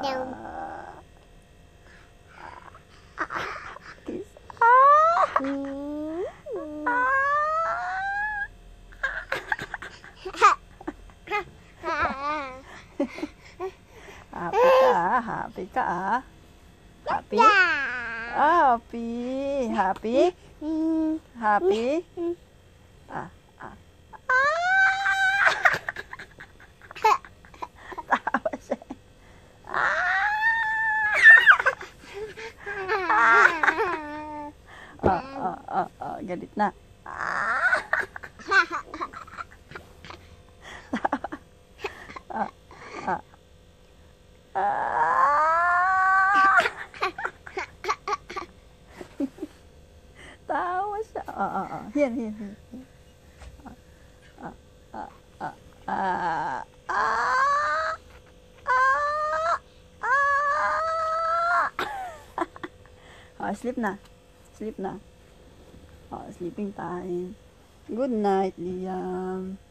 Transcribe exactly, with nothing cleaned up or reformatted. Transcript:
Kiss. Ah! Happy ka, happy ka ah. Happy? Ah, happy. Happy? Happy? Ah, ah. Tawa siya. Ah, ah, ah, ah, galit na. Ah, ah. Tawa siya. Ah, ah, ah. Here, here, here. Ah, ah, ah, ah, ah, ah, ah. Ah, sleep na. Sleep na. Oh, sleeping time. Good night, Liam.